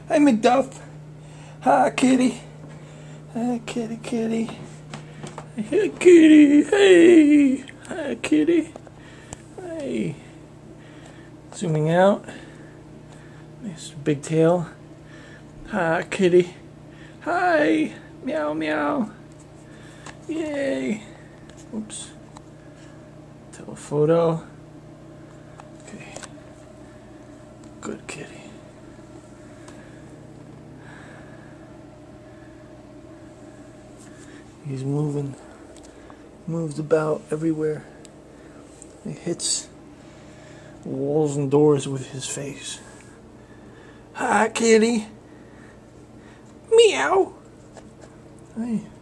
Hi, MacDuff. Hi, kitty. Hi, kitty, kitty. Hi, kitty. Hey. Hi, kitty. Hey. Zooming out. Nice big tail. Hi, kitty. Hi. Meow, meow. Yay. Oops. Telephoto. Okay. Good kitty. He's moves about everywhere. He hits walls and doors with his face. Hi, kitty. Meow. Hey.